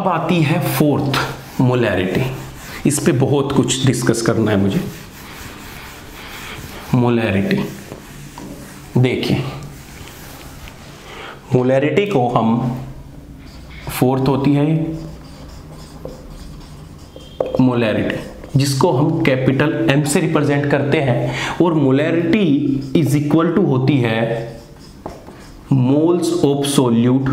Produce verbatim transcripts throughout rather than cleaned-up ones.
अब आती है फोर्थ मोलैरिटी। इस पे बहुत कुछ डिस्कस करना है मुझे। मोलैरिटी देखिए, मोलैरिटी को हम फोर्थ होती है मोलैरिटी, जिसको हम कैपिटल एम से रिप्रेजेंट करते हैं, और मोलैरिटी इज इक्वल टू होती है मोल्स ऑफ सोल्यूट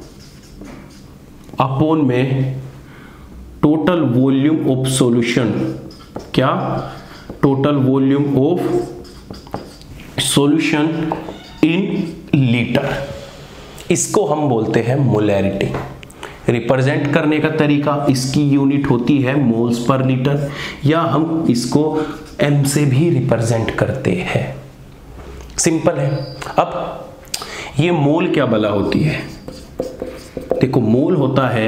अपॉन में टोटल वॉल्यूम ऑफ सॉल्यूशन। क्या? Total volume of solution in litre. इसको हम बोलते हैं मोलैरिटी। रिप्रेजेंट करने का तरीका, इसकी यूनिट होती है मोल्स पर लीटर, या हम इसको एम से भी रिप्रेजेंट करते हैं। सिंपल है। अब ये मोल क्या भला होती है? देखो, मोल होता है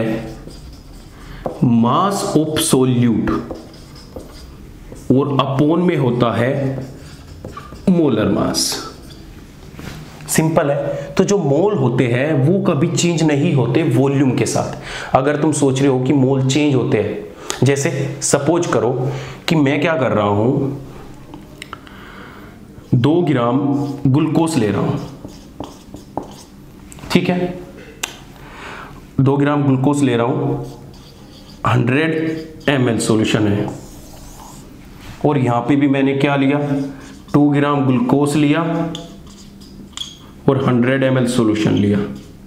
मास ऑफ सोल्यूट और अपोन में होता है मोलर मास। सिंपल है। तो जो मोल होते हैं वो कभी चेंज नहीं होते वॉल्यूम के साथ। अगर तुम सोच रहे हो कि मोल चेंज होते हैं, जैसे सपोज करो कि मैं क्या कर रहा हूं, दो ग्राम ग्लूकोज ले रहा हूं, ठीक है, दो ग्राम ग्लूकोज ले रहा हूं, हंड्रेड एम एल सोल्यूशन है, और यहां पे भी मैंने क्या लिया, टू ग्राम ग्लूकोज लिया और हंड्रेड एम एल सोल्यूशन लिया।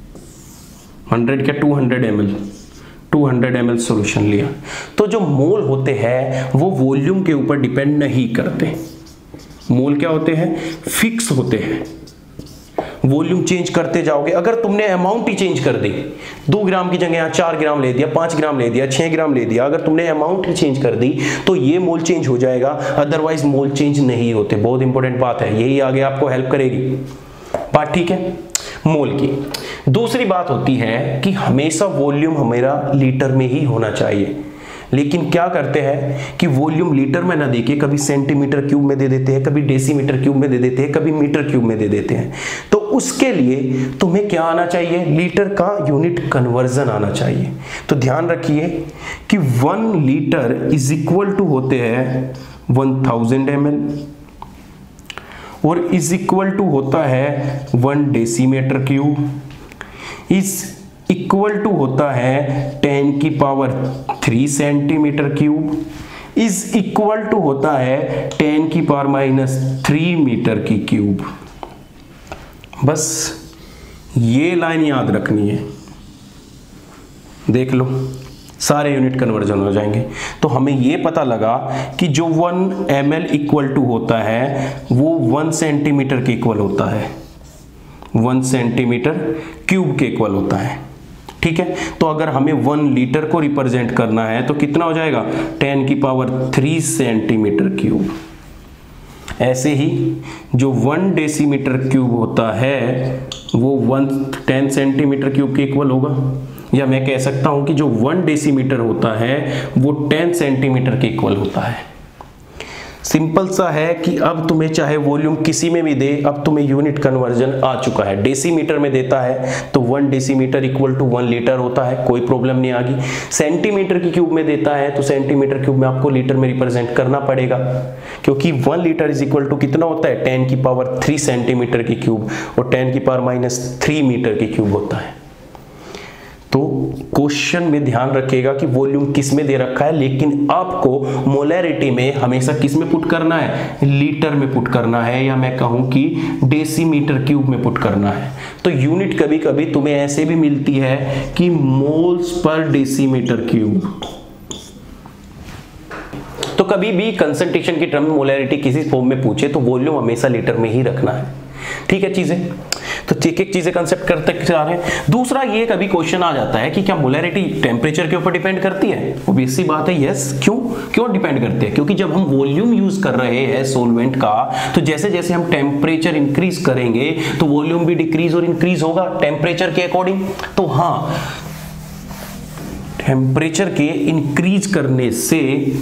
हंड्रेड क्या, two hundred M L two hundred M L solution लिया। तो जो मोल होते हैं वो वॉल्यूम के ऊपर डिपेंड नहीं करते। मोल क्या होते हैं? फिक्स होते हैं। वॉल्यूम चेंज करते जाओगे, अगर तुमने अमाउंट ही चेंज कर दी, दो ग्राम की जगह यहाँ चार ग्राम ले दिया, पांच ग्राम ले दिया, छह ग्राम ले दिया, अगर तुमने अमाउंट ही चेंज कर दी तो ये मोल चेंज हो जाएगा, अदरवाइज मोल चेंज नहीं होते। बहुत इंपॉर्टेंट बात है, यही आगे आपको हेल्प करेगी। बात ठीक है मोल की। दूसरी बात होती है कि हमेशा वॉल्यूम हमारा लीटर में ही होना चाहिए, लेकिन क्या करते हैं कि वॉल्यूम लीटर में ना देके कभी सेंटीमीटर क्यूब में दे देते हैं, कभी डेसीमीटर क्यूब में दे देते हैं, कभी मीटर क्यूब में दे देते हैं। तो उसके लिए तुम्हें क्या आना चाहिए? लीटर का यूनिट कन्वर्जन आना चाहिए। तो ध्यान रखिए कि one litre is equal to होते हैं वन थाउजेंड एम एल, और इज इक्वल टू होता है one decimetre cube, is equal to होता है टेन की power three centimetre cube, is equal to होता है टेन की पावर माइनस थ्री मीटर की क्यूब। बस ये लाइन याद रखनी है, देख लो सारे यूनिट कन्वर्जन हो जाएंगे। तो हमें ये पता लगा कि जो one M L equal to होता है वो वन सेंटीमीटर के इक्वल होता है, वन सेंटीमीटर क्यूब के इक्वल होता है। ठीक है, तो अगर हमें वन लीटर को रिप्रेजेंट करना है तो कितना हो जाएगा? टेन की पावर थ्री सेंटीमीटर क्यूब। ऐसे ही जो वन डेसीमीटर क्यूब होता है वो वन टेन सेंटीमीटर क्यूब के इक्वल होगा, या मैं कह सकता हूं कि जो वन डेसीमीटर होता है वो टेन सेंटीमीटर के इक्वल होता है। सिंपल सा है कि अब तुम्हें चाहे वॉल्यूम किसी में भी दे, अब तुम्हें यूनिट कन्वर्जन आ चुका है। डेसीमीटर में देता है तो one decimetre equal to one litre होता है, कोई प्रॉब्लम नहीं आ गई। सेंटीमीटर की क्यूब में देता है तो सेंटीमीटर क्यूब में आपको लीटर में रिप्रेजेंट करना पड़ेगा, क्योंकि one litre is equal to कितना होता है? टेन की पावर थ्री सेंटीमीटर की क्यूब, और टेन की पावर माइनस थ्री मीटर की क्यूब होता है। तो क्वेश्चन में ध्यान रखिएगा कि वॉल्यूम किस में दे रखा है, लेकिन आपको मोलैरिटी में हमेशा किस में पुट करना है? लीटर में पुट करना है, या मैं कहूं कि डेसीमीटर क्यूब में पुट करना है। तो यूनिट कभी कभी तुम्हें ऐसे भी मिलती है कि मोल्स पर डेसीमीटर क्यूब। तो कभी भी कंसंट्रेशन की टर्म में मोलैरिटी किसी फॉर्म में पूछे तो वॉल्यूम हमेशा लीटर में ही रखना है। ठीक है चीजें, तो एक एक चीजें कंसेप्ट करते जा रहे हैं। दूसरा ये कभी क्वेश्चन आ जाता है कि क्या मोलैरिटी टेम्परेचर के ऊपर डिपेंड करती है? ऑब्वियस बात है, यस। क्यों क्यों डिपेंड करती है? क्योंकि जब हम वॉल्यूम यूज कर रहे हैं सॉल्वेंट का, तो जैसे जैसे हम टेम्परेचर इंक्रीज करेंगे तो वॉल्यूम भी डिक्रीज और इंक्रीज होगा टेम्परेचर के अकॉर्डिंग। तो हाँ, टेम्परेचर के इंक्रीज करने से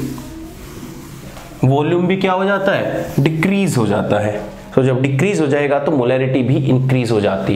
वॉल्यूम भी क्या हो जाता है? डिक्रीज हो जाता है। तो जब डिक्रीज हो जाएगा तो मोलैरिटी भी इंक्रीज हो जाती है।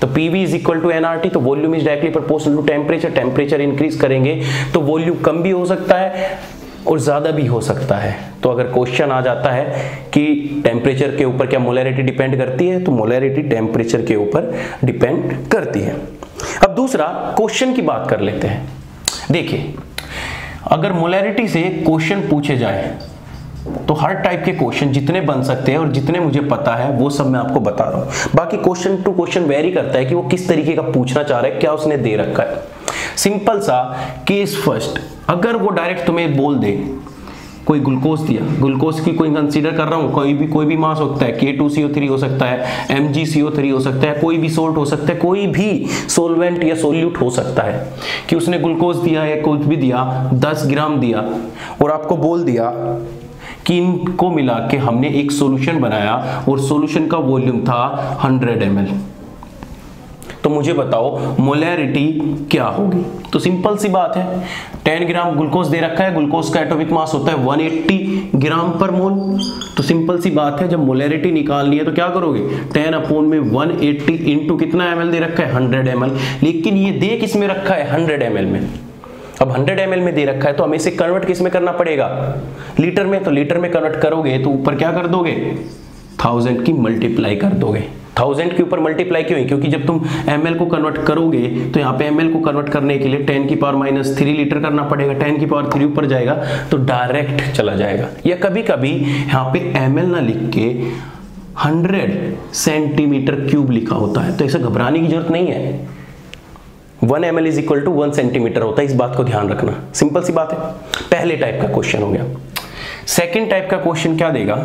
तो PV is equal to NRT, तो volume is directly proportional to temperature. Temperature increase करेंगे तो वॉल्यूम कम भी हो सकता है और ज्यादा भी हो सकता है। तो अगर क्वेश्चन आ जाता है कि टेम्परेचर के ऊपर क्या मोलैरिटी डिपेंड करती है, तो मोलैरिटी टेम्परेचर के ऊपर डिपेंड करती है। अब दूसरा क्वेश्चन की बात कर लेते हैं। देखिए, अगर मोलैरिटी से क्वेश्चन पूछे जाए तो हर टाइप के क्वेश्चन जितने बन सकते हैं और जितने मुझे पता है वो सब मैं आपको बता रहा हूं। बाकी क्वेश्चन टू क्वेश्चन वेरी करता है कि वो किस तरीके का पूछना चाह रहा है, क्या उसने दे रखा है। सिंपल सा केस फर्स्ट, अगर वो डायरेक्ट तुम्हें बोल दे कोई ग्लूकोज दिया, ग्लूकोज की कोई कंसीडर कर रहा हूं, कोई भी कोई भी मास हो सकता है, के टू सी ओ थ्री हो सकता है, एम जी सी ओ थ्री हो सकता है, कोई भी सोल्ट हो सकता है, कोई भी सोलवेंट या सोल्यूट हो सकता है, कि उसने ग्लूकोज दिया या कुछ भी दिया, दस ग्राम दिया और आपको बोल दिया कि इनको मिला के हमने एक सॉल्यूशन बनाया और सॉल्यूशन का वॉल्यूम था हंड्रेड एम एल। तो मुझे बताओ मोलैरिटी क्या होगी। तो सिंपल सी बात है, टेन ग्राम ग्लूकोज दे रखा है, ग्लूकोज का एटॉमिक मास होता है वन एट्टी ग्राम पर मोल। तो सिंपल सी बात है, जब मोलैरिटी निकालनी है तो क्या करोगे, टेन अपॉन में वन एट्टी इंटू कितना एम एल दे रखा है, हंड्रेड एम एल। लेकिन ये दे किस में रखा है, हंड्रेड एम एल में। अब हंड्रेड एम एल में दे रखा है तो हमें इसे कन्वर्ट किस में करना पड़ेगा, लीटर में। तो लीटर में कन्वर्ट करोगे तो ऊपर क्या कर दोगे, थाउजेंड की मल्टीप्लाई कर दोगे। थाउजेंड के ऊपर मल्टीप्लाई क्यों है, क्योंकि जब तुम ml को कन्वर्ट करोगे तो यहाँ पे ml को कन्वर्ट करने के लिए टेन की पावर माइनस थ्री लीटर करना पड़ेगा। टेन की पावर थ्री ऊपर जाएगा तो डायरेक्ट चला जाएगा। या कभी कभी यहाँ पे ml ना लिख के हंड्रेड सेंटीमीटर क्यूब लिखा होता है, तो ऐसा घबराने की जरूरत नहीं है। One M L is equal to one centimetre होता है, इस बात को ध्यान रखना। सिंपल सी बात है। पहले टाइप का क्वेश्चन हो गया। सेकेंड टाइप का क्वेश्चन क्या देगा,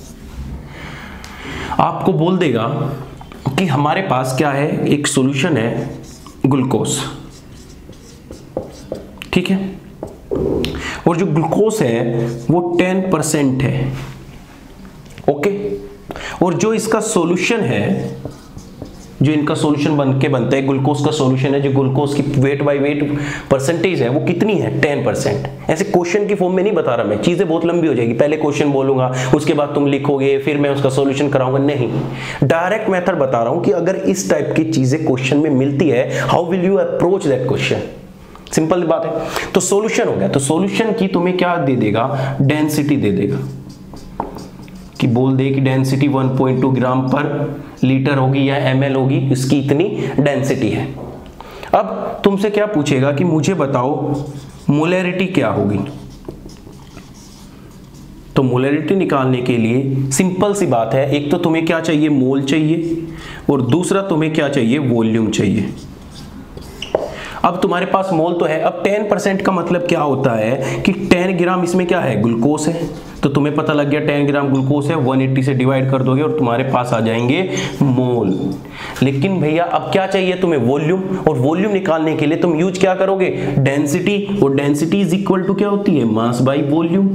आपको बोल देगा कि हमारे पास क्या है, एक सॉल्यूशन है ग्लूकोज, ठीक है, और जो ग्लूकोज है वो टेन परसेंट है, ओके। और जो इसका सॉल्यूशन है, जो इनका सॉल्यूशन बन के बनता है, ग्लूकोज का सॉल्यूशन है, जो ग्लूकोज की वेट बाय वेट परसेंटेज है वो कितनी है, टेन परसेंट। ऐसे क्वेश्चन की फॉर्म में नहीं बता रहा मैं, चीजें बहुत लंबी हो जाएगी। पहले क्वेश्चन बोलूंगा, उसके बाद तुम लिखोगे, फिर मैं उसका सॉल्यूशन कराऊंगा, नहीं। डायरेक्ट मेथड बता रहा हूं कि अगर इस टाइप की चीजें क्वेश्चन में मिलती है, how will you approach that question. Simple बात है। तो सॉल्यूशन हो गया, तो सॉल्यूशन की तुम्हें क्या दे देगा, डेंसिटी दे देगा, कि बोल दे कि density one point two gram पर लीटर होगी या एमएल होगी, इसकी इतनी डेंसिटी है। अब तुमसे क्या पूछेगा कि मुझे बताओ मोलैरिटी क्या होगी। तो मोलैरिटी निकालने के लिए सिंपल सी बात है, एक तो तुम्हें क्या चाहिए, मोल चाहिए, और दूसरा तुम्हें क्या चाहिए, वॉल्यूम चाहिए। अब तुम्हारे पास मोल तो है। अब टेन परसेंट का मतलब क्या होता है कि टेन ग्राम इसमें क्या है, ग्लूकोज है। तो तुम्हें पता लग गया टेन ग्राम ग्लूकोज है, वन एट्टी से डिवाइड कर दोगे और तुम्हारे पास आ जाएंगे मोल। लेकिन भैया अब क्या चाहिए तुम्हें, वॉल्यूम। और वॉल्यूम निकालने के लिए तुम यूज क्या करोगे, डेंसिटी। और डेंसिटी इज इक्वल टू क्या होती है, मास बाई वॉल्यूम।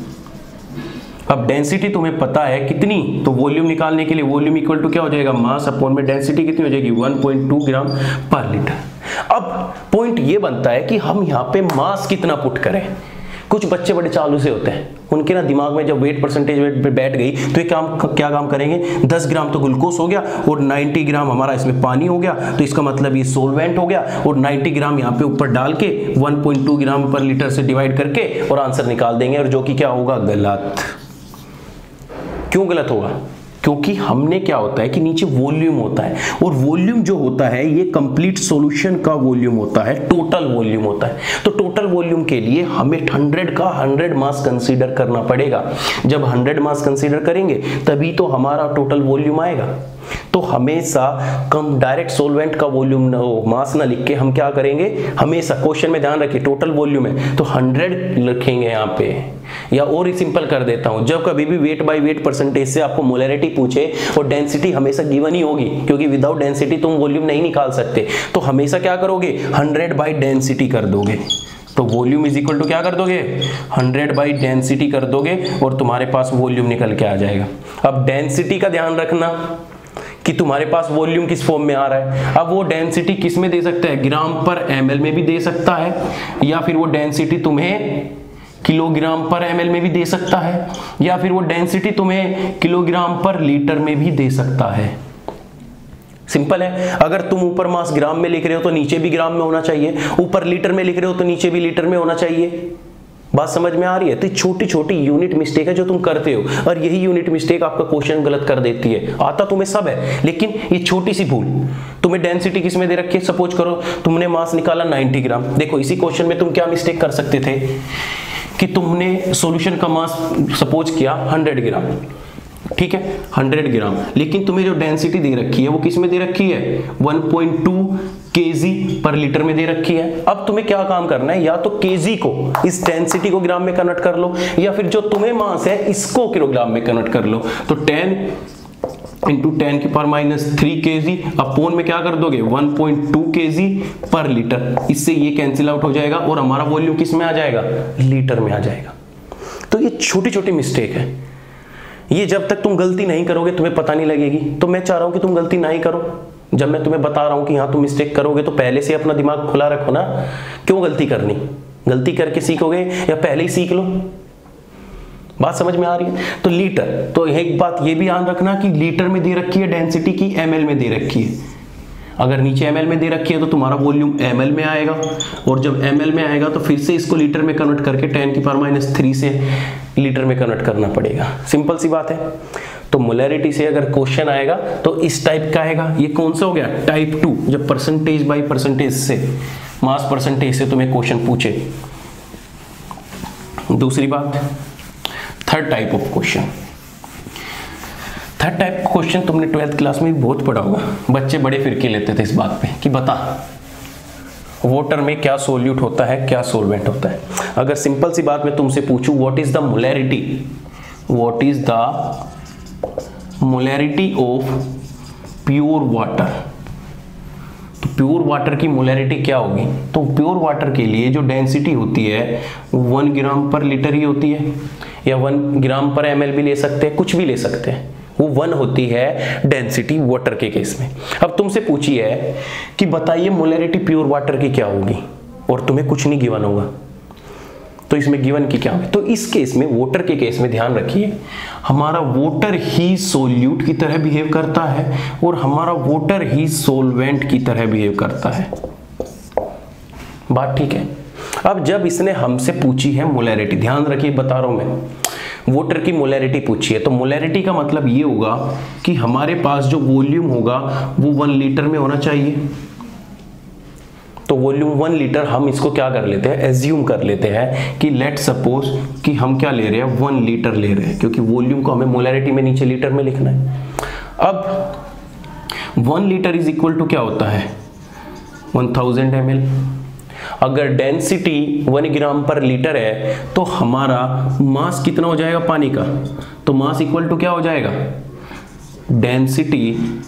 अब डेंसिटी तुम्हें पता है कितनी, तो वॉल्यूम निकालने के लिए वॉल्यूम इक्वल टू क्या हो जाएगा, मास अपॉन में डेंसिटी कितनी हो जाएगी, वन पॉइंट टू ग्राम पर लीटर। अब पॉइंट ये बनता है कि हम यहाँ पे मास कितना पुट करें। कुछ बच्चे बड़े चालू से होते हैं, उनके ना दिमाग में जब वेट परसेंटेज वेट पे बैठ गई तो ये काम क्या काम करेंगे, दस ग्राम तो ग्लूकोज हो गया और नब्बे ग्राम हमारा इसमें पानी हो गया, तो इसका मतलब ये सोलवेंट हो गया, और नब्बे ग्राम यहाँ पे ऊपर डाल के वन पॉइंट टू ग्राम पर लीटर से डिवाइड करके और आंसर निकाल देंगे, और जो कि क्या होगा, गलत। क्यों गलत होगा, क्योंकि हमने क्या होता है कि नीचे वॉल्यूम होता है, और वॉल्यूम जो होता है ये कंप्लीट सॉल्यूशन का वॉल्यूम होता है, टोटल वॉल्यूम होता है। तो टोटल वॉल्यूम के लिए हमें हंड्रेड का हंड्रेड मास कंसीडर करना पड़ेगा। जब हंड्रेड मास कंसीडर करेंगे तभी तो हमारा टोटल वॉल्यूम आएगा। तो हमेशा कम डायरेक्ट सोलवेंट का वॉल्यूम मास ना लिख के हम क्या करेंगे, हमेशा क्वेश्चन में ध्यान रखिए टोटल वॉल्यूम है तो हंड्रेड लिखेंगे यहाँ पे। या और ही सिंपल कर देता हूं, जब कभी भी वेट बाय वेट परसेंटेज से आपको मोलैरिटी पूछे और डेंसिटी हमेशा गिवन ही होगी, क्योंकि विदाउट डेंसिटी तुम वॉल्यूम नहीं निकाल सकते, तो हमेशा क्या करोगे, हंड्रेड बाई डेंसिटी कर दोगे। तो वॉल्यूम इज इक्वल टू क्या कर दोगे, हंड्रेड बाई डेंसिटी कर दोगे और तुम्हारे पास वॉल्यूम निकल के आ जाएगा। अब डेंसिटी का ध्यान रखना कि तुम्हारे पास वॉल्यूम किस फॉर्म में आ रहा है। अब वो डेंसिटी किस में दे सकता है, ग्राम पर एमएल में भी दे सकता है, या फिर वो डेंसिटी तुम्हें किलोग्राम पर एमएल में भी दे सकता है, या फिर वो डेंसिटी तुम्हें किलोग्राम पर लीटर में भी दे सकता है। सिंपल है। अगर तुम ऊपर मास ग्राम में लिख रहे हो तो नीचे भी ग्राम में होना चाहिए, ऊपर लीटर में लिख रहे हो तो नीचे भी लीटर में होना चाहिए। बात समझ में आ रही है? तो छोटी छोटी यूनिट मिस्टेक है जो तुम करते हो, और यही यूनिट मिस्टेक आपका क्वेश्चन गलत कर देती है। आता तुम्हें सब है, लेकिन ये छोटी सी भूल। तुम्हें डेंसिटी किस में दे रखी है, सपोज करो तुमने मास निकाला नब्बे ग्राम। देखो इसी क्वेश्चन में तुम क्या मिस्टेक कर सकते थे कि तुमने सॉल्यूशन का मास सपोज किया सौ ग्राम, ठीक है, सौ ग्राम, लेकिन तुम्हें जो डेंसिटी दे रखी है वो किस में दे रखी है, एक पॉइंट दो केजी पर लीटर में दे रखी है। अब तुम्हें क्या काम करना है, या तो केजी को, इस डेंसिटी को ग्राम में कन्वर्ट कर लो, या फिर जो तुम्हें मास है इसको किलोग्राम में कन्वर्ट कर लो। तो टेन इंटू टेन की power minus three K G upon में क्या कर दोगे, एक पॉइंट दो केजी पर लीटर। इससे ये कैंसिल आउट हो जाएगा और हमारा वॉल्यूम किस में आ जाएगा, लीटर में आ जाएगा। तो ये छोटी छोटी मिस्टेक है, ये जब तक तुम गलती नहीं करोगे तुम्हें पता नहीं लगेगी। तो मैं चाह रहा हूं कि तुम गलती ना ही करो। जब मैं तुम्हें बता रहा हूं कि हाँ तुम मिस्टेक करोगे तो पहले से अपना दिमाग खुला रखो ना। क्यों गलती करनी, गलती करके सीखोगे या पहले ही सीख लो। बात समझ में आ रही है? तो लीटर, तो एक बात ये भी ध्यान रखना कि लीटर में दे रखी है डेंसिटी की, एमएल में दे रखी है। अगर नीचे एमएल में दे रखी है तो तुम्हारा वॉल्यूम एमएल में आएगा, और जब एमएल में आएगा तो फिर से इसको लीटर में कन्वर्ट करके टेन की पावर माइनस थ्री से लीटर में कन्वर्ट करना पड़ेगा। सिंपल सी बात है। तो मोलैरिटी से अगर क्वेश्चन आएगा तो इस टाइप का आएगा। ये कौन सा हो गया, टाइप टू, जब परसेंटेज बाय परसेंटेज से, मास परसेंटेज से तुम्हें क्वेश्चन पूछे। दूसरी बात, third type of question. Third type question तुमने ट्वेल्थ क्लास में भी बहुत पढ़ा होगा। बच्चे बड़े फिरके लेते थे इस बात पे कि बता वाटर में क्या सोल्यूट होता है, क्या सोलवेंट होता है। अगर सिंपल सी बात मैं तुमसे पूछूं what is the molarity, what is the molarity of pure water, तो प्योर वाटर की मोलैरिटी क्या होगी। तो प्योर वाटर के लिए जो डेंसिटी होती है वन ग्राम पर लीटर ही होती है, या वन ग्राम पर एमएल भी ले सकते हैं, कुछ भी ले सकते हैं। वो वन होती है डेंसिटी वाटर के केस में। अब तुमसे पूछी है कि बताइए मोलैरिटी प्योर वाटर की क्या होगी, और तुम्हें कुछ नहीं गिवन होगा, तो इसमें गिवन की क्या होगी। तो इस केस में, वाटर के केस में ध्यान रखिए, हमारा वाटर ही सोल्यूट की तरह बिहेव करता है और हमारा वाटर ही सोलवेंट की तरह बिहेव करता है। बात ठीक है। अब जब इसने हमसे पूछी है मोलैरिटी, ध्यान रखिए बता रहा हूं मैं, वाटर की मोलैरिटी पूछी है, तो मोलैरिटी का मतलब ये होगा कि हमारे पास जो वॉल्यूम होगा वो वन लीटर में होना चाहिए। तो वॉल्यूम वन लीटर, हम इसको क्या कर लेते हैं, एज्यूम कर लेते हैं कि लेट सपोज कि हम क्या ले रहे हैं, वन लीटर ले रहे हैं, क्योंकि वॉल्यूम को हमें मोलैरिटी में नीचे लीटर में लिखना है। अब one litre is equal to क्या होता है, वन थाउजेंड एम एल। अगर डेंसिटी वन ग्राम पर लीटर है तो हमारा मास कितना हो जाएगा पानी का, तो मास इक्वल टू क्या हो जाएगा, density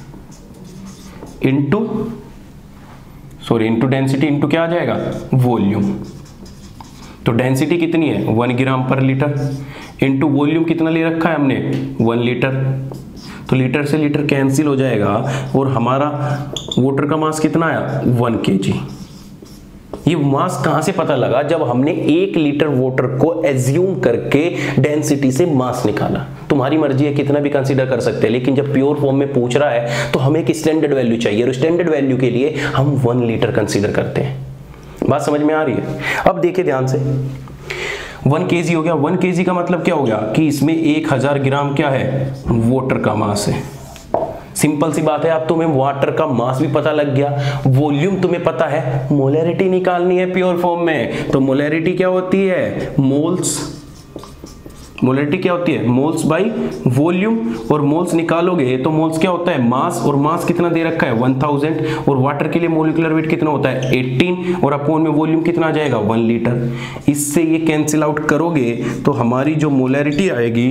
into sorry into density into क्या आ जाएगा, वॉल्यूम। तो डेंसिटी कितनी है, वन ग्राम पर लीटर, इंटू वॉल्यूम कितना ले रखा है हमने, वन लीटर। तो लीटर से लीटर कैंसिल हो जाएगा और हमारा वाटर का मास कितना आया, वन केजी। ये मास कहां से पता लगा, जब हमने एक लीटर वाटर को एज्यूम करके डेंसिटी से मास निकाला। तुम्हारी मर्जी है कितना भी कंसीडर कर सकते हैं, लेकिन जब प्योर फॉर्म में पूछ रहा है तो हमें एक स्टैंडर्ड वैल्यू चाहिए, और स्टैंडर्ड वैल्यू के लिए हम वन लीटर कंसीडर करते हैं। बात समझ में आ रही है? अब देखिए ध्यान से, वन केजी हो गया। वन केजी का मतलब क्या हो गया कि इसमें एक हजार ग्राम क्या है, वाटर का मास है। सिंपल सी बात है। अब तुम्हें वाटर का मास भी पता लग गया, वॉल्यूम तुम्हें पता है, मोलैरिटी निकालनी है प्योर फॉर्म में। तो मोलैरिटी क्या होती है, मोल्स। मोलैरिटी क्या होती है, मोल्स बाई वॉल्यूम। और मोल्स निकालोगे तो मोल्स क्या होता है, मास। और मास कितना दे रखा है, वन थाउजेंड। और वाटर के लिए मोलिकुलर वेट कितना होता है, एटीन। और अपोन में वॉल्यूम कितना आ जाएगा, वन लीटर। इससे ये कैंसिल आउट करोगे तो हमारी जो मोलैरिटी आएगी,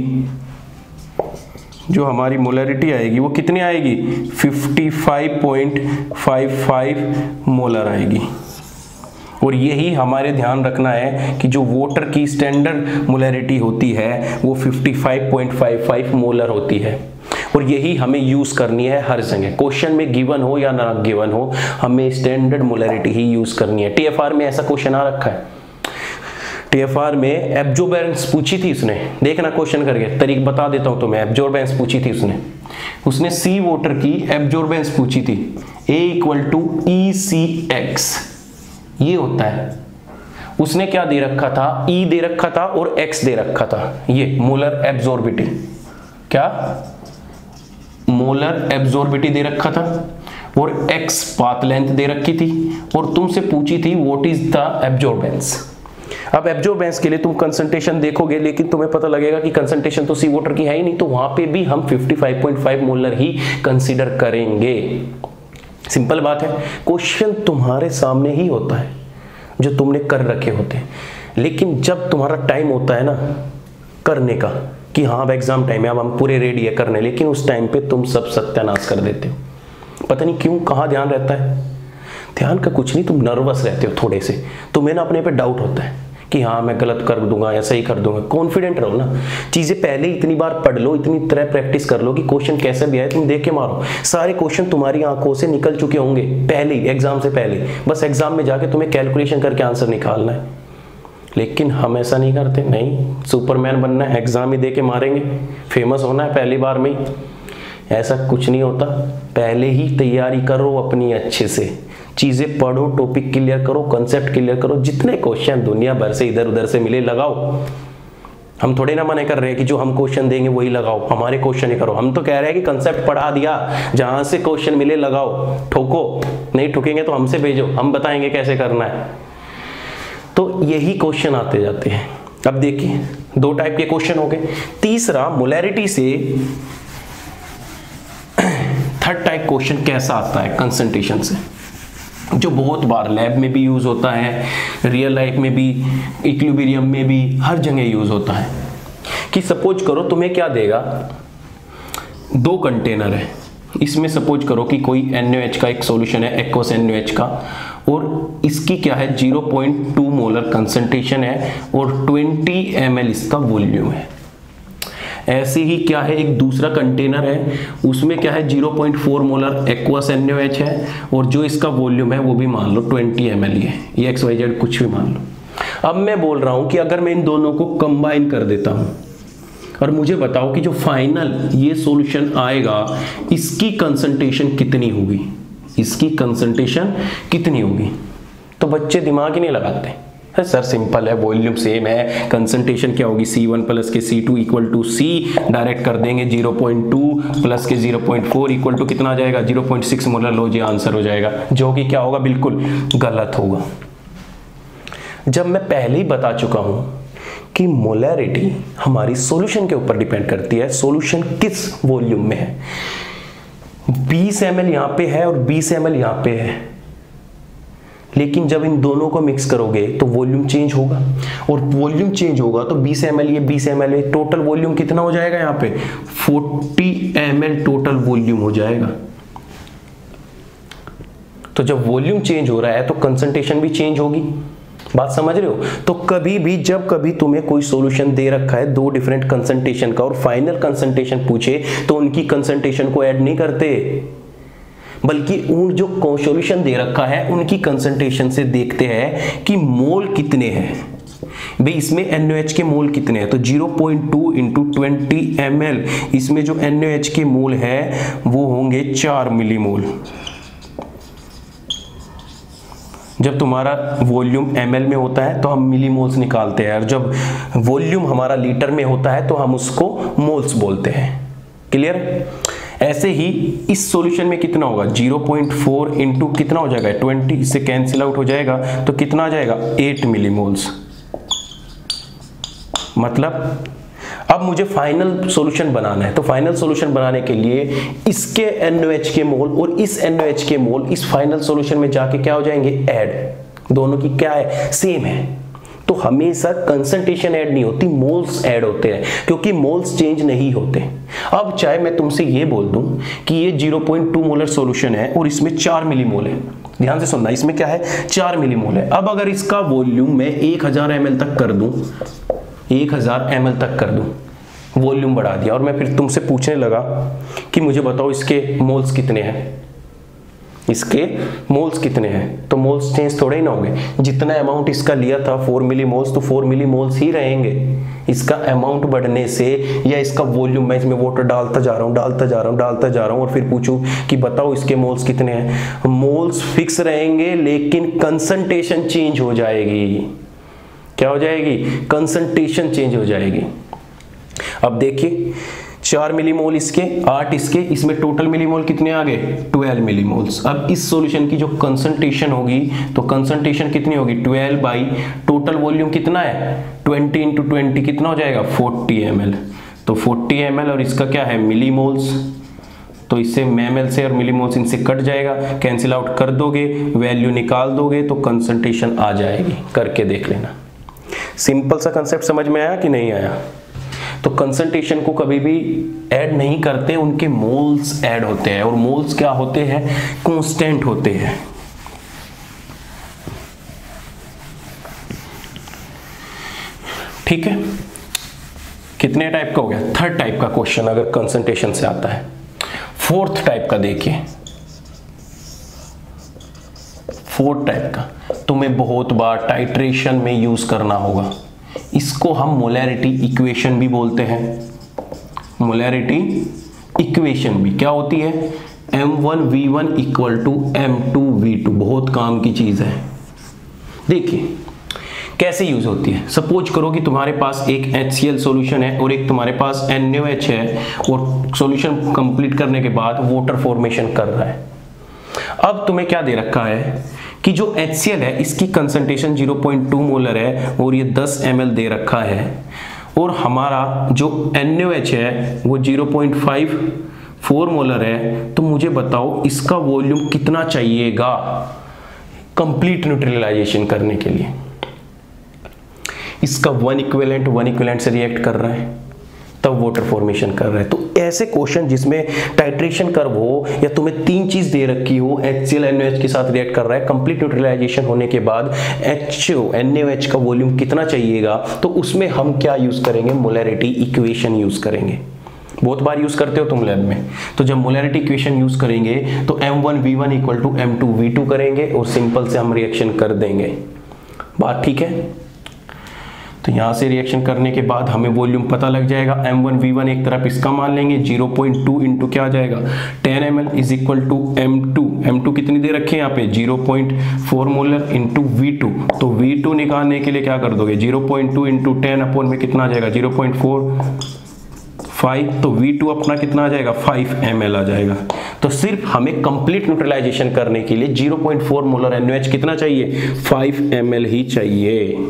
जो हमारी मोलैरिटी आएगी वो कितनी आएगी, पचपन पॉइंट पाँच पाँच मोलर आएगी। और यही हमारे ध्यान रखना है कि जो वाटर की स्टैंडर्ड मोलैरिटी होती है वो पचपन पॉइंट पाँच पाँच मोलर होती है। और यही हमें यूज करनी है हर जगह, क्वेश्चन में गिवन हो या ना गिवन हो, हमें स्टैंडर्ड मोलैरिटी ही यूज करनी है। टीएफआर में ऐसा क्वेश्चन आ रखा है, टीएफआर में एब्जॉर्बेंस पूछी थी उसने, देखना क्वेश्चन करके, तरीक बता देता हूं तुम्हें। एब्जॉर्बेंस पूछी थी उसने उसने सी वाटर की एब्जॉर्बेंस पूछी थी, A equal to E C X, ये होता है। उसने क्या दे रखा था, ई दे रखा था और एक्स दे रखा था, ये मोलर एब्जॉर्बिटी, क्या मोलर एब्जॉर्बिटी दे रखा था, और एक्स पाथ लेंथ दे रखी थी, और तुमसे पूछी थी व्हाट इज द एब्जॉर्बेंस। अब एब्जॉर्बेंस के लिए तुम कंसंट्रेशन देखोगे, लेकिन तुम्हें पता लगेगा कि कंसंट्रेशन तो सी वाटर की है ही नहीं, तो वहां पे भी हम पचपन पॉइंट पाँच मोलर ही कंसीडर करेंगे। सिंपल बात है, क्वेश्चन तुम्हारे सामने ही होता है जो तुमने कर रखे होते हैं, लेकिन जब तुम्हारा टाइम होता है ना करने का कि हाँ अब एग्जाम टाइम है, अब हम पूरे रेडी है करने, लेकिन उस टाइम पे तुम सब सत्यानाश कर देते हो। पता नहीं क्यों, कहाँ ध्यान रहता है, ध्यान का कुछ नहीं, तुम नर्वस रहते हो थोड़े से, तुम्हें ना अपने पे डाउट होता है कि हाँ मैं गलत कर दूंगा या सही कर दूंगा। कॉन्फिडेंट रहो ना, चीजें पहले इतनी बार पढ़ लो, इतनी तरह प्रैक्टिस कर लो कि क्वेश्चन कैसे भी आए तुम देख के मारो। सारे क्वेश्चन तुम्हारी आंखों से निकल चुके होंगे पहले ही, एग्जाम से पहले, बस एग्जाम में जाके तुम्हें कैलकुलेशन करके आंसर निकालना है। लेकिन हम ऐसा नहीं करते, नहीं सुपरमैन बनना है, एग्जाम ही दे के मारेंगे, फेमस होना है पहली बार में ही, ऐसा कुछ नहीं होता। पहले ही तैयारी करो अपनी अच्छे से, चीजें पढ़ो, टॉपिक क्लियर करो, कंसेप्ट क्लियर करो, जितने क्वेश्चन दुनिया भर से इधर उधर से मिले लगाओ। हम थोड़े ना मना कर रहे हैं कि जो हम क्वेश्चन देंगे वही लगाओ, हमारे क्वेश्चन ही करो। हम तो कह रहे हैं कि कंसेप्ट पढ़ा दिया, जहां से क्वेश्चन मिले लगाओ, ठोको, नहीं ठोकेंगे तो हमसे भेजो, हम बताएंगे कैसे करना है। तो यही क्वेश्चन आते जाते हैं। अब देखिए दो टाइप के क्वेश्चन हो गए। तीसरा, मोलैरिटी से थर्ड टाइप क्वेश्चन कैसा आता है कंसंट्रेशन से, जो बहुत बार लैब में भी यूज होता है, रियल लाइफ में भी, इक्विलिब्रियम में भी, हर जगह यूज होता है। कि सपोज करो तुम्हें क्या देगा, दो कंटेनर है, इसमें सपोज करो कि कोई एन ओ एच का एक सॉल्यूशन है, एक्वस एन ओ एच का, और इसकी क्या है zero point two molar concentration है और बीस एम एल इसका वॉल्यूम है। ऐसे ही क्या है एक दूसरा कंटेनर है, उसमें क्या है zero point four molar aqueous N O H है, और जो इसका वॉल्यूम है वो भी मान लो बीस एम एल है, ये एक्स वाई जेड कुछ भी मान लो। अब मैं बोल रहा हूं कि अगर मैं इन दोनों को कंबाइन कर देता हूं और मुझे बताओ कि जो फाइनल ये सॉल्यूशन आएगा इसकी कंसंट्रेशन कितनी होगी, इसकी कंसंट्रेशन कितनी होगी। तो बच्चे दिमाग ही नहीं लगाते, है सर सिंपल है, वॉल्यूम सेम है, कंसंट्रेशन क्या होगी सी वन प्लस के C two equal to C, direct कर देंगे ज़ीरो पॉइंट टू प्लस के zero point four equal to कितना आ जाएगा ज़ीरो पॉइंट सिक्स मोलर, लो जी आंसर हो जाएगा, जो कि क्या होगा बिल्कुल गलत होगा। जब मैं पहले ही बता चुका हूं कि मोलैरिटी हमारी सॉल्यूशन के ऊपर डिपेंड करती है, सॉल्यूशन किस वॉल्यूम में है। बीस एम एल यहां पे है और बीस एम एल यहां पे है, लेकिन जब इन दोनों को मिक्स करोगे तो वॉल्यूम चेंज होगा, और वॉल्यूम चेंज होगा तो बीस एम एल ये बीस एम एल, टोटल वॉल्यूम कितना हो जाएगा यहाँ पे चालीस एम एल टोटल वॉल्यूम हो जाएगा। तो जब वॉल्यूम चेंज हो रहा है तो कंसंट्रेशन भी चेंज होगी, बात समझ रहे हो। तो कभी भी जब कभी तुम्हें कोई सॉल्यूशन दे रखा है दो डिफरेंट कंसंट्रेशन का और फाइनल कंसंट्रेशन पूछे तो उनकी कंसंट्रेशन को ऐड नहीं करते, बल्कि उन जो सॉल्यूशन दे रखा है उनकी कंसंट्रेशन से देखते हैं कि मोल कितने हैं। भाई इसमें एन ओ एच के मोल कितने हैं, तो zero point two into twenty M L, इसमें जो एन ओ एच के मोल है वो होंगे चार मिलीमोल। जब तुम्हारा वॉल्यूम एमएल में होता है तो हम मिलीमोल्स निकालते हैं, और जब वॉल्यूम हमारा लीटर में होता है तो हम उसको मोल्स बोलते हैं। क्लियर। ऐसे ही इस सॉल्यूशन में कितना होगा ज़ीरो पॉइंट फोर इंटू कितना हो जाएगा ट्वेंटी, इससे कैंसिल आउट हो जाएगा तो कितना आ जाएगा एट मिलीमोल्स। मतलब अब मुझे फाइनल सॉल्यूशन बनाना है, तो फाइनल सॉल्यूशन बनाने के लिए इसके एन ओ एच के मोल और इस एन ओ एच के मोल इस फाइनल सॉल्यूशन में जाके क्या हो जाएंगे ऐड, दोनों की क्या है सेम है। तो हमेशा कंसंट्रेशन ऐड नहीं होती, मोल्स ऐड होते हैं, क्योंकि मोल्स चेंज नहीं होते। अब चाहे मैं तुमसे ये बोल दूं कि ये zero point two molar solution है और इसमें चार मिलीमोल है, ध्यान से सुनना, इसमें क्या है चार मिलीमोल है। अब अगर इसका वॉल्यूम मैं एक हजार एम एल तक कर दूं, एक हजार एम एल तक कर दूं, वॉल्यूम बढ़ा दिया, और मैं फिर तुमसे पूछने लगा कि मुझे बताओ इसके मोल्स कितने हैं, इसके मोल्स कितने हैं, तो मोल्स चेंज थोड़े ही ना होंगे। जितना अमाउंट इसका लिया था फोर मिली मोल्स, तो फोर मिली मोल्स ही रहेंगे। इसका अमाउंट बढ़ने से या इसका वॉल्यूम, मैं इसमें वाटर डालता जा रहा हूँ डालता जा रहा हूँ डालता जा रहा हूँ और फिर पूछूं कि बताओ इसके मोल्स कितने हैं, मोल्स फिक्स रहेंगे लेकिन कंसंट्रेशन चेंज हो जाएगी। क्या हो जाएगी? कंसंट्रेशन चेंज हो जाएगी। अब देखिए चार मिलीमोल इसके, आठ इसके, इसमें टोटल मिलीमोल कितने आ गए? Twelve millimoles. अब इस सॉल्यूशन की जो कंसंट्रेशन होगी, तो कंसंट्रेशन कितनी होगी? ट्वेल्व बाई टोटल वॉल्यूम कितना है? ट्वेंटी इंटू ट्वेंटी कितना हो जाएगा? Forty M L. तो फोर्टी एम एल और इसका क्या है? मिलीमोल्स। तो इससे एम एल से और मिलीमोल्स इनसे कट जाएगा, कैंसिल आउट कर दोगे, वैल्यू निकाल दोगे तो कंसंट्रेशन आ जाएगी। करके देख लेना। सिंपल सा कंसेप्ट समझ में आया कि नहीं आया? तो कंसंट्रेशन को कभी भी ऐड नहीं करते, उनके मोल्स ऐड होते हैं। और मोल्स क्या होते हैं? कांस्टेंट होते हैं। ठीक है, कितने टाइप का हो गया? थर्ड टाइप का क्वेश्चन अगर कंसंट्रेशन से आता है। फोर्थ टाइप का देखिए, फोर्थ टाइप का तुम्हें बहुत बार टाइट्रेशन में यूज करना होगा। इसको हम मोलैरिटी इक्वेशन भी बोलते हैं। मोलैरिटी इक्वेशन भी क्या होती है? M one V one equal to M two V two. बहुत काम की चीज है। देखिए कैसे यूज होती है। सपोज करो कि तुम्हारे पास एक एच सी एल सॉल्यूशन है और एक तुम्हारे पास एन ए ओ एच है और सॉल्यूशन कंप्लीट करने के बाद वाटर फॉर्मेशन कर रहा है। अब तुम्हें क्या दे रखा है कि जो एच सी एल है इसकी concentration zero point two molar है और ये टेन एम एल दे रखा है, और हमारा जो एन ए ओ एच है वो zero point five four molar है। तो मुझे बताओ इसका वॉल्यूम कितना चाहिएगा कंप्लीट न्यूट्रलाइजेशन करने के लिए? इसका वन इक्विवेलेंट वन इक्विवेलेंट से रिएक्ट कर रहा है, तब वाटर फॉर्मेशन कर रहा है। तो ऐसे क्वेश्चन जिसमें टाइट्रेशन कर्व हो या तुम्हें तीन चीज दे रखी हो, H C L N O H के साथ रिएक्ट कर रहा है, कंप्लीट न्यूट्रलाइजेशन होने के बाद H O N A O H का वॉल्यूम कितना चाहिएगा, तो उसमें हम क्या यूज करेंगे? मोलैरिटी इक्वेशन यूज करेंगे। बहुत बार यूज करते हो तुम लैब में। तो जब मोलैरिटी इक्वेशन यूज करेंगे तो M one V one equal to M two V two करेंगे और सिंपल से हम रिएक्शन कर देंगे। बात ठीक है? तो यहां से रिएक्शन करने के बाद हमें वॉल्यूम पता लग जाएगा। एम वन वी वन एक तरफ इसका मान लेंगे, ज़ीरो पॉइंट टू इंटू क्या आ जाएगा? Ten M L is equal to M two. M two कितनी दे रखे हैं यहाँ पे? Zero point four molar into V two. तो वी टू निकालने के लिए क्या कर दोगे? Zero point two into ten upon में कितना आ जाएगा? Zero point four five. तो वी टू अपना कितना आ जाएगा? फाइव एम एल आ जाएगा। तो सिर्फ हमें कंप्लीट न्यूट्रलाइजेशन करने के लिए zero point four molar N O H कितना चाहिए? फाइव एम एल ही चाहिए।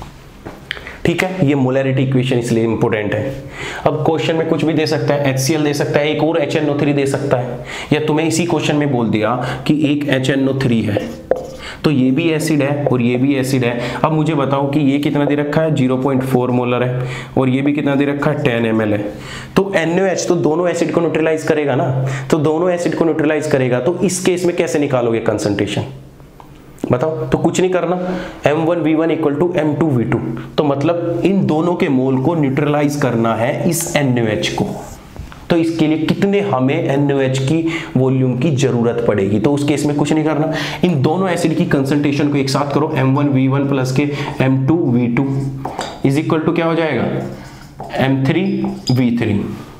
ठीक है, ये मोलैरिटी इक्वेशन इसलिए इंपॉर्टेंट है। अब क्वेश्चन में कुछ भी दे सकता है, एच सी एल दे सकता है, एक और एच एन ओ थ्री दे सकता है, या तुम्हें इसी क्वेश्चन में बोल दिया कि एक एच एन ओ थ्री है, तो ये भी एसिड है और ये भी एसिड है। अब मुझे बताओ कि ये कितना दे रखा है? ज़ीरो पॉइंट फोर मोलर है और ये भी कितना दे रखा है? टेन एम एल है। तो एन ओ एच तो दोनों एसिड को न्यूट्रलाइज करेगा ना, तो दोनों एसिड को न्यूट्रलाइज करेगा, तो इस केस में कैसे निकालोगे कंसंट्रेशन? बताओ। तो कुछ नहीं करना, M one V one equal to M two V two. तो मतलब इन दोनों के मोल को न्यूट्रलाइज करना है इस एन ओ एच को। तो इसके लिए कितने हमें एन ओ एच की वॉल्यूम की जरूरत पड़ेगी? तो उस केस में कुछ नहीं करना, इन दोनों एसिड की कंसंट्रेशन को एक साथ करो, M one V one plus के M two V two is equal to क्या हो जाएगा? M three V three.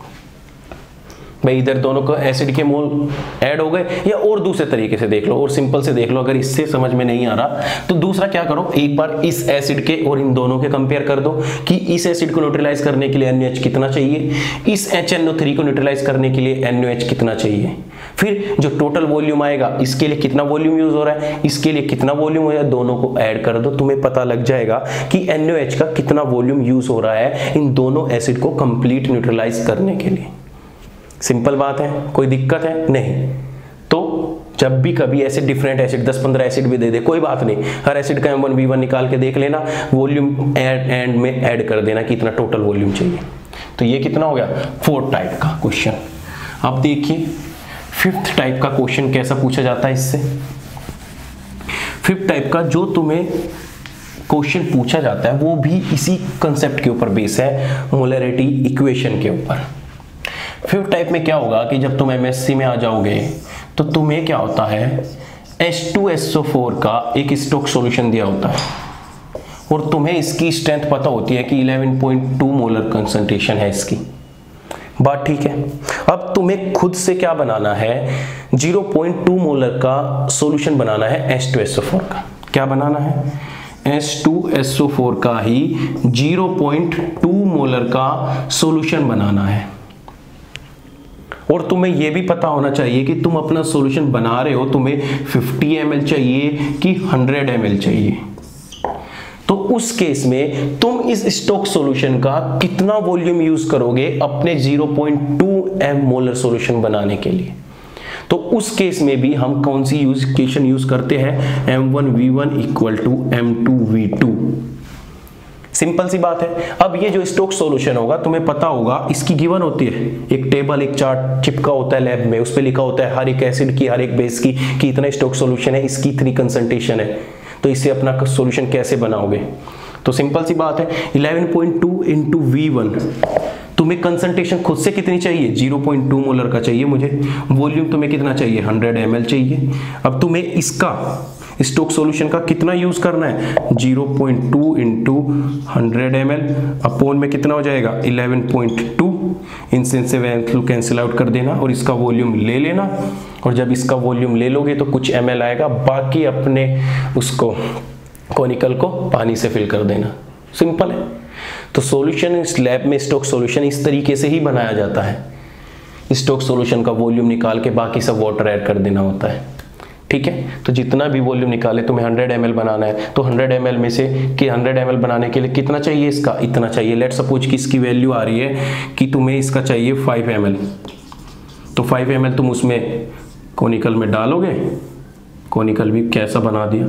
भाई इधर दोनों का एसिड के मोल ऐड हो गए, या और दूसरे तरीके से देख लो और सिंपल से देख लो। अगर इससे समझ में नहीं आ रहा तो दूसरा क्या करो, एक बार इस एसिड के और इन दोनों के कंपेयर कर दो कि इस एसिड को न्यूट्रलाइज करने के लिए एन ओ एच कितना चाहिए, इस एच एन ओ थ्री को न्यूट्रलाइज करने के लिए एन ओ एच कितना चाहिए, फिर जो टोटल वॉल्यूम आएगा इसके लिए कितना वॉल्यूम यूज हो रहा है, इसके लिए कितना वॉल्यूम हो रहा है, दोनों को ऐड कर दो, तुम्हें पता लग जाएगा कि एन ओ एच का कितना वॉल्यूम यूज हो रहा है इन दोनों एसिड को कंप्लीट न्यूट्रलाइज करने के लिए। सिंपल बात है, कोई दिक्कत है नहीं। तो जब भी कभी ऐसे डिफरेंट एसिड दस पंद्रह एसिड भी दे दे कोई बात नहीं, हर एसिड का एम वन वी वन निकाल के देख लेना, वॉल्यूम एड एंड में ऐड कर देना कि इतना टोटल वॉल्यूम चाहिए। तो ये कितना हो गया? फोर्थ टाइप का क्वेश्चन। अब देखिए फिफ्थ टाइप का क्वेश्चन कैसा पूछा जाता है इससे। फिफ्थ टाइप का जो तुम्हें क्वेश्चन पूछा जाता है वो भी इसी कंसेप्ट के ऊपर बेस है, मोलैरिटी इक्वेशन के ऊपर। फिफ्थ टाइप में क्या होगा कि जब तुम एमएससी में आ जाओगे तो तुम्हें क्या होता है, H two S O four का एक स्टोक्स सॉल्यूशन दिया होता है और तुम्हें इसकी स्ट्रेंथ पता होती है कि eleven point two molar concentration है इसकी। बात ठीक है। अब तुम्हें खुद से क्या बनाना है, ज़ीरो पॉइंट टू मोलर का सॉल्यूशन बनाना है H two S O four का। क्या बनाना है, H two S O four का ही ज़ीरो पॉइंट टू मोलर का सॉल्यूशन बनाना है। और तुम्हें यह भी पता होना चाहिए कि तुम अपना सॉल्यूशन बना रहे हो, तुम्हें फिफ्टी एम एल चाहिए कि हंड्रेड एम एल चाहिए। तो उस केस में तुम इस स्टोक्स सॉल्यूशन का कितना वॉल्यूम यूज करोगे अपने zero point two M molar solution बनाने के लिए। तो उस केस में भी हम कौन सी यूज इक्वेशन यूज करते हैं, M one V one equal to M two V two. Simple सी बात है। अब ये जो स्टोक्स सॉल्यूशन होगा तुम्हें पता होगा, इसकी गिवन होती है एक टेबल, एक चार्ट चिपका होता है लैब में, उस पर लिखा होता है हर एक एसिड की, हर एक बेस की कि इतना स्टोक्स सॉल्यूशन है, इसकी इतनी कंसंट्रेशन है। तो इससे अपना सॉल्यूशन कैसे बनाओगे, तो सिंपल सी बात है, eleven point two into V one. तुम्हें कंसंट्रेशन खुद से कितनी चाहिए, ज़ीरो पॉइंट टू मोलर का चाहिए मुझे, वॉल्यूम तुम्हें कितना चाहिए, हंड्रेड एम एल चाहिए। अब तुम्हें इसका स्टोक्स सॉल्यूशन का कितना यूज करना है, zero point two into hundred M L upon में कितना हो जाएगा, इलेवन पॉइंट टू। इनसे इनसे वैल्यू कैंसिल आउट कर देना और इसका वॉल्यूम ले लेना। और जब इसका वॉल्यूम ले लोगे तो कुछ एम एल आएगा, बाकी अपने उसको कोनिकल को पानी से फिल कर देना। सिंपल है। तो सॉल्यूशन इस लैब में स्टोक्स सॉल्यूशन इस तरीके से ही बनाया जाता है। स्टोक्स सॉल्यूशन का वॉल्यूम निकाल के बाकी सब वाटर ऐड कर देना होता है। ठीक है। तो जितना भी वॉल्यूम निकाले, तुम्हें हंड्रेड एम एल बनाना है तो हंड्रेड एम एल में से कि हंड्रेड एम एल बनाने के लिए कितना चाहिए, इसका इतना चाहिए। लेट सपोज कि इसकी वैल्यू आ रही है कि तुम्हें इसका चाहिए फाइव एम एल, तो फाइव एम एल तुम उसमें कोनिकल में डालोगे। कोनिकल भी कैसा बना दिया,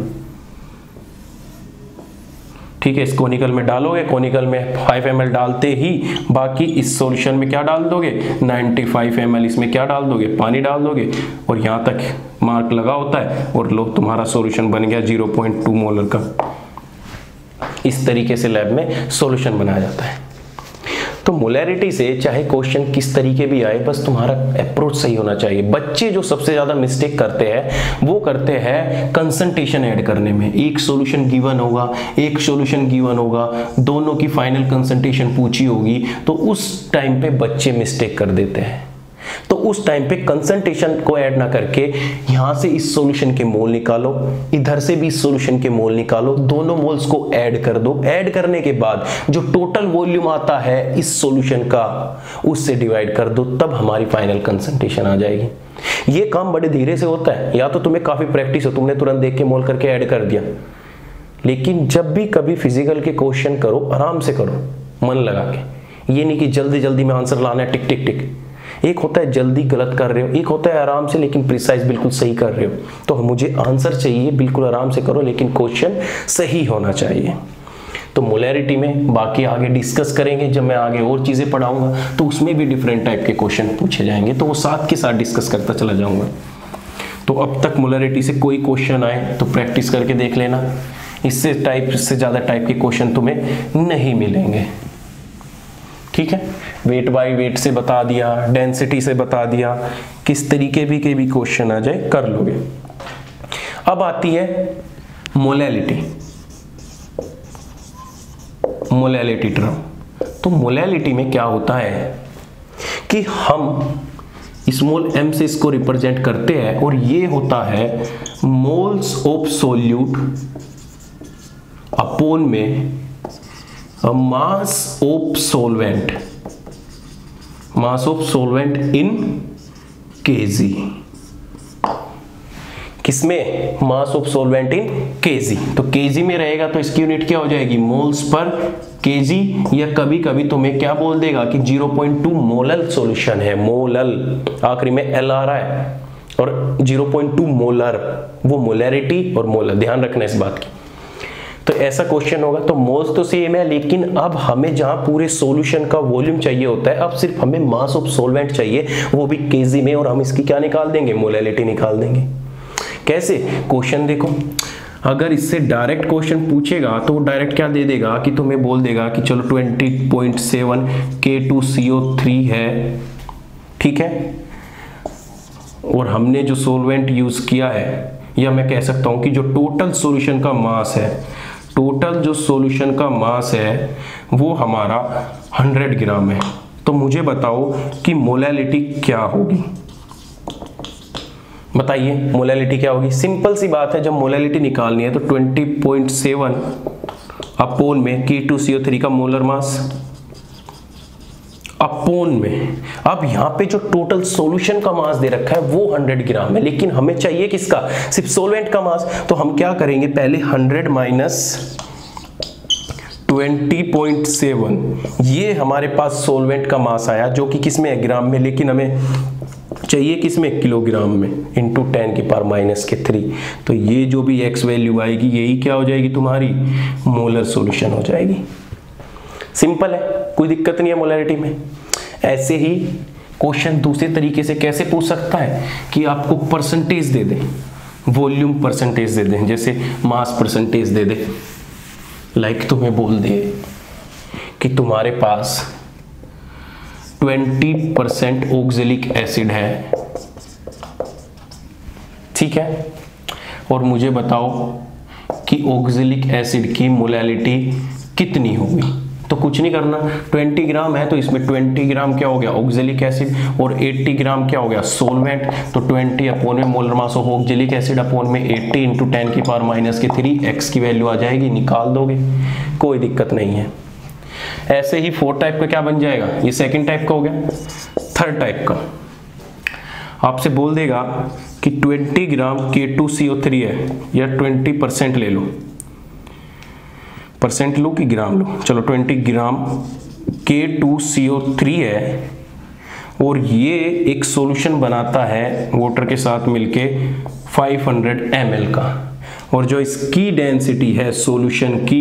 ठीक है। इस कोनिकल में डालोगे, कोनिकल में फाइव एम एल डालते ही बाकी इस सॉल्यूशन में क्या डाल दोगे, नाइन्टी फाइव एम एल इसमें क्या डाल दोगे, पानी डाल दोगे और यहाँ तक मार्क लगा होता है और लो तुम्हारा सॉल्यूशन बन गया ज़ीरो पॉइंट टू मोलर का। इस तरीके से लैब में सॉल्यूशन बनाया जाता है। तो मोलैरिटी से चाहे क्वेश्चन किस तरीके भी आए, बस तुम्हारा अप्रोच सही होना चाहिए। बच्चे जो सबसे ज्यादा मिस्टेक करते हैं वो करते हैं कंसंट्रेशन ऐड करने में। एक सॉल्यूशन गिवन होगा, एक सॉल्यूशन गिवन होगा, दोनों की फाइनल कंसंट्रेशन पूछी होगी, तो उस टाइम पे बच्चे मिस्टेक कर देते हैं। तो उस टाइम पे कंसंट्रेशन को ऐड ना करके यहां से इस सॉल्यूशन के मोल निकालो, इधर से भी इस सॉल्यूशन के मोल निकालो, दोनों मोल्स को ऐड कर दो। ऐड करने के बाद जो टोटल वॉल्यूम आता है इस सॉल्यूशन का उससे डिवाइड कर दो, तब हमारी फाइनल कंसंट्रेशन आ जाएगी। ये काम बड़े धीरे से होता है, या तो तुम्हें काफी प्रैक्टिस हो, तुमने तुरंत देख के मोल करके ऐड कर दिया। लेकिन जब भी कभी फिजिकल के क्वेश्चन करो, आराम से करो, मन लगा के। ये नहीं कि जल्दी जल्दी में आंसर लाना है टिक टिक टिक। एक होता है जल्दी गलत कर रहे हो, एक होता है आराम से लेकिन प्रिसाइज बिल्कुल सही कर रहे हो। तो मुझे आंसर चाहिए, बिल्कुल आराम से करो लेकिन क्वेश्चन सही होना चाहिए। तो मोलैरिटी में बाकी आगे डिस्कस करेंगे, जब मैं आगे और चीजें पढ़ाऊंगा तो उसमें भी डिफरेंट टाइप के क्वेश्चन पूछे जाएंगे, तो वो साथ के साथ डिस्कस करता चला जाऊंगा। तो अब तक मोलैरिटी से कोई क्वेश्चन आए तो प्रैक्टिस करके देख लेना। इससे टाइप से ज्यादा टाइप के क्वेश्चन तुम्हें नहीं मिलेंगे। ठीक है। वेट बाय वेट से बता दिया, डेंसिटी से बता दिया, किस तरीके भी के भी क्वेश्चन आ जाए कर लोगे। अब आती है मोलैलिटी। Molality term. तो मोलैलिटी में क्या होता है कि हम स्मॉल m से इसको रिप्रेजेंट करते हैं और ये होता है मोल्स ऑफ सोल्यूट अपोन में mass of solvent, mass of solvent in KG. किसमें, mass of solvent in KG. तो केजी में रहेगा तो इसकी यूनिट क्या हो जाएगी, मोल्स पर केजी, या कभी कभी तुम्हें क्या बोल देगा कि zero point two molal solution है, मोलल, आखिरी में एल आ रहा है, और ज़ीरो पॉइंट टू मोलर, वो मोलैरिटी और मोलर, ध्यान रखना इस बात की। तो ऐसा क्वेश्चन होगा। तो मोल्स तो सेम है, लेकिन अब हमें जहां पूरे सॉल्यूशन का वॉल्यूम चाहिए होता है, अब सिर्फ हमें मास ऑफ सॉल्वेंट चाहिए, वो भी केजी में, और हम इसकी क्या निकाल देंगे, मोलैलिटी निकाल देंगे। कैसे, क्वेश्चन देखो, अगर इससे डायरेक्ट क्वेश्चन पूछेगा तो वो डायरेक्ट क्या दे देगा कि तुम्हें बोल देगा कि चलो twenty point seven K two C O three है, ठीक है, और हमने जो सॉल्वेंट यूज किया है, या मैं कह सकता हूं कि जो टोटल सॉल्यूशन का मास है, टोटल जो सॉल्यूशन का मास है वो हमारा हंड्रेड ग्राम है। तो मुझे बताओ कि मोलैलिटी क्या होगी। बताइए मोलैलिटी क्या होगी। सिंपल सी बात है, जब मोलैलिटी निकालनी है तो ट्वेंटी पॉइंट सेवन अपोन में K two C O three का मोलर मास अपोन में। अब यहाँ पे जो टोटल सॉल्यूशन का मास दे रखा है वो हंड्रेड ग्राम है, लेकिन हमें चाहिए किसका, सिर्फ सॉल्वेंट का मास। तो हम क्या करेंगे, पहले hundred minus twenty point seven, ये हमारे पास सॉल्वेंट का मास आया जो कि किस में है, ग्राम में, लेकिन हमें चाहिए किस में, किलोग्राम में, इंटू टेन की पावर माइनस के थ्री। तो ये जो भी एक्स वैल्यू आएगी यही क्या हो जाएगी, तुम्हारी मोलर सॉल्यूशन हो जाएगी। सिंपल है, कोई दिक्कत नहीं है मोलैरिटी में। ऐसे ही क्वेश्चन दूसरे तरीके से कैसे पूछ सकता है कि आपको परसेंटेज दे दे, वॉल्यूम परसेंटेज दे दे, जैसे मास परसेंटेज दे दे। लाइक तुम्हें बोल दे कि तुम्हारे पास ट्वेंटी परसेंट ऑक्जेलिक एसिड है, ठीक है, और मुझे बताओ कि ऑक्जेलिक एसिड की मोलैलिटी कितनी होगी। तो कुछ नहीं करना, ट्वेंटी ग्राम है तो इसमें ट्वेंटी ग्राम क्या हो गया, ऑक्जेलिक एसिड, और एट्टी ग्राम क्या हो गया, सॉल्वेंट। तो ट्वेंटी अपोन में molar mass of oxalic acid upon में एट्टी इंटू टेन की पावर माइनस की थ्री, एक्स की वैल्यू आ जाएगी, निकाल दोगे, कोई दिक्कत नहीं है। ऐसे ही फोर्थ टाइप का क्या बन जाएगा, ये सेकंड टाइप का हो गया। थर्ड टाइप का आपसे बोल देगा कि ट्वेंटी ग्राम के टू सी ओ थ्री है, या ट्वेंटी परसेंट ले लो, परसेंट लो कि ग्राम लो, चलो ट्वेंटी ग्राम के टू सी ओ थ्री है, और ये एक सॉल्यूशन बनाता है वाटर के साथ मिलके फाइव हंड्रेड एम एल का, और जो इसकी डेंसिटी है सॉल्यूशन की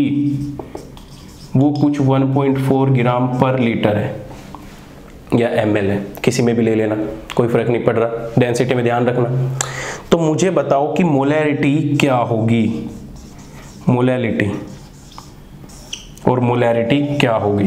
वो कुछ वन पॉइंट फोर ग्राम पर लीटर है, या एम एल है, किसी में भी ले लेना, कोई फर्क नहीं पड़ रहा, डेंसिटी में ध्यान रखना। तो मुझे बताओ कि मोलैरिटी क्या होगी, मोलैलिटी और मोलैरिटी क्या होगी।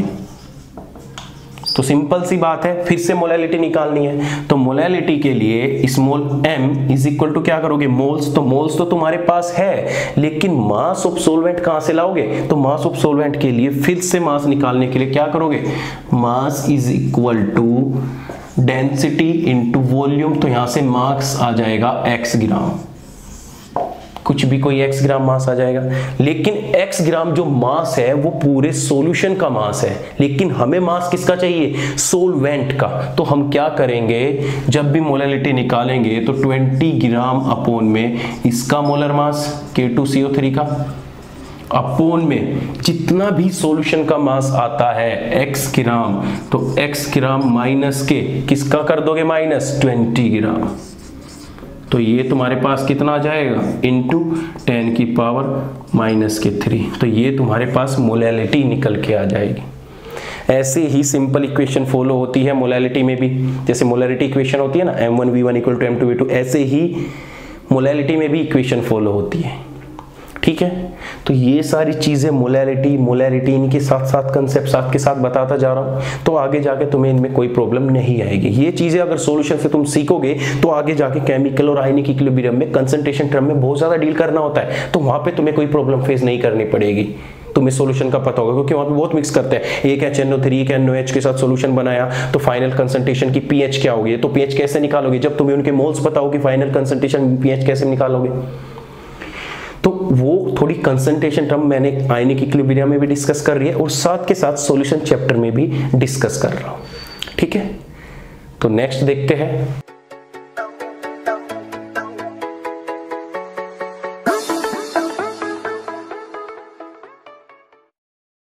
तो सिंपल सी बात है, फिर से मोलैलिटी निकालनी है। तो मोलैलिटी के लिए small m is equal to क्या करोगे, मोल्स। तो मोल्स तो तुम्हारे पास है, लेकिन मास ऑफ सॉल्वेंट कहां से लाओगे, तो मास ऑफ सॉल्वेंट के लिए फिर से मास निकालने के लिए क्या करोगे, mass is equal to density into volume. तो यहां से मास आ जाएगा x ग्राम, कुछ भी कोई x ग्राम मास आ जाएगा, लेकिन x ग्राम जो मास है वो पूरे सॉल्यूशन का मास है, लेकिन हमें मास किसका चाहिए, सॉल्वेंट का। तो हम क्या करेंगे, जब भी मोलैलिटी निकालेंगे तो ट्वेंटी ग्राम अपोन में इसका मोलर मास के टू सी ओ थ्री का, अपोन में जितना भी सॉल्यूशन का मास आता है x ग्राम, तो x ग्राम माइनस के किसका कर दोगे, माइनस ट्वेंटी ग्राम। तो ये तुम्हारे पास कितना आ जाएगा, इंटू टेन की पावर माइनस के थ्री। तो ये तुम्हारे पास मोलैलिटी निकल के आ जाएगी। ऐसे ही सिंपल इक्वेशन फॉलो होती है मोलैलिटी में भी, जैसे मोलैलिटी इक्वेशन होती है ना, M one V one equal to M two V two, ऐसे ही मोलैलिटी में भी इक्वेशन फॉलो होती है, ठीक है। तो ये सारी चीजें मोलैलिटी मोलैरिटी इनके साथ साथ कंसेप्ट साथ के साथ बताता जा रहा हूं, तो आगे जाके तुम्हें इनमें कोई प्रॉब्लम नहीं आएगी। ये चीजें अगर सॉल्यूशन से तुम सीखोगे तो आगे जाके केमिकल और आयनिक इक्विलिब्रियम में, कंसंट्रेशन टर्म में बहुत ज्यादा डील करना होता है, तो वहां पे तुम्हें कोई प्रॉब्लम फेस नहीं करनी पड़ेगी, तुम्हें सॉल्यूशन का पता होगा, क्योंकि वहां पे बहुत मिक्स करते हैं। एक एच एन ओ थ्री एक एन ओ एच के साथ सॉल्यूशन बनाया तो फाइनल कंसंट्रेशन की पीएच क्या होगी, तो पीएच कैसे निकालोगे, जब तुम्हें उनके मोल्स पता होगी फाइनल कंसंट्रेशन पीएच कैसे निकालोगे। तो वो थोड़ी कंसंट्रेशन टर्म मैंने आयनिक इक्विलिब्रियम में भी डिस्कस कर रही है, और साथ के साथ सॉल्यूशन चैप्टर में भी डिस्कस कर रहा हूं, ठीक है। तो नेक्स्ट देखते हैं।